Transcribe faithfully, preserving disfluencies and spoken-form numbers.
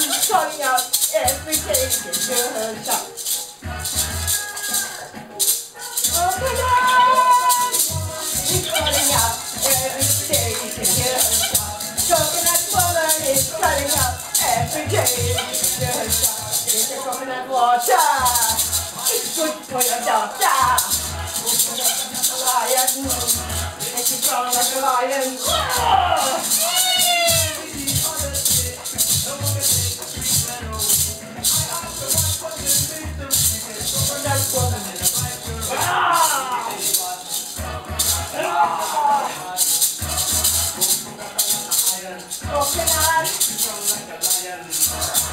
coming out every day. Get your shot. Open up. It's coming out every day. Get your shot. Coconut water is coming out every day. Get your shot. Get your coconut water. It's good for your daughter. Lion. And she's strong like a lion. Whoa! Coconut.